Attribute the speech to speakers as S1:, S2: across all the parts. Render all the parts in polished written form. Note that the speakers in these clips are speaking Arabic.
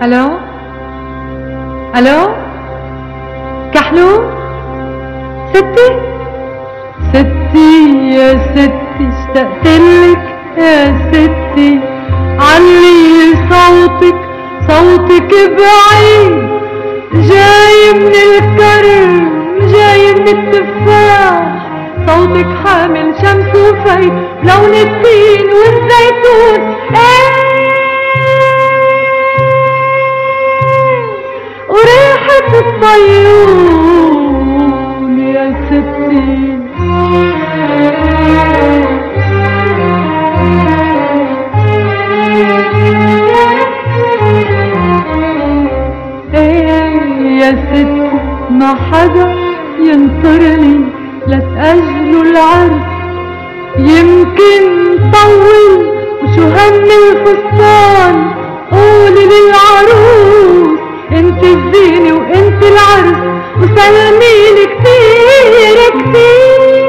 S1: الو الو كحلو ستي ستي يا ستي اشتقتلك يا ستي علي صوتك صوتك بعيد جاي من الكرم جاي من التفاح صوتك حامل شمس وفيض لون التين والزيتون وريحة الطيور يا ستي يا ستي ما حدا ينطرني لتأجلوا العرس يمكن طول وشو هم الفستان قولي للعروس انت الزينة وانت العرس وسلميلي كتير كتير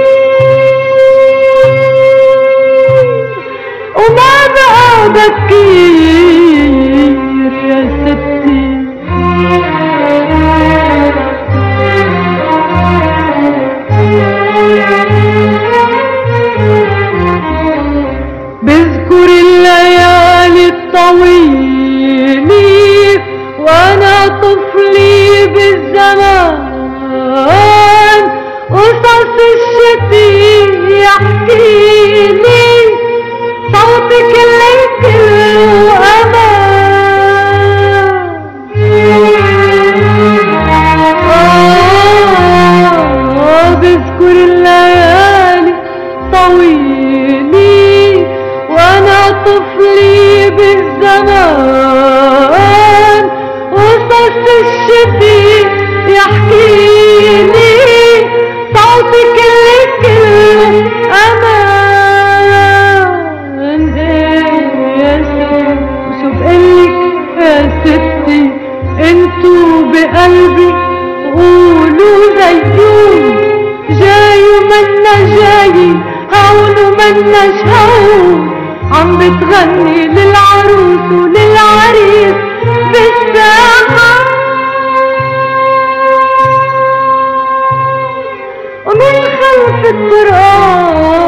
S1: وما بقى بكير يا ستي بذكر الليالي الطويلة وانا طفلي بالزمان قصص الشتي يحكيلي صوتك اللي كله امان بذكر الليالي طويلة وانا طفلي بالزمان قصص الشتي يحكيلي صوتك اللي كله امان يا ستي وشو بقلك يا ستي انتو بقلبي قولوا زيتون جاي ومنا جاي هون ومناش هون عم بتغني للعروس وللعريس بالساحة ومن خلف الطرقان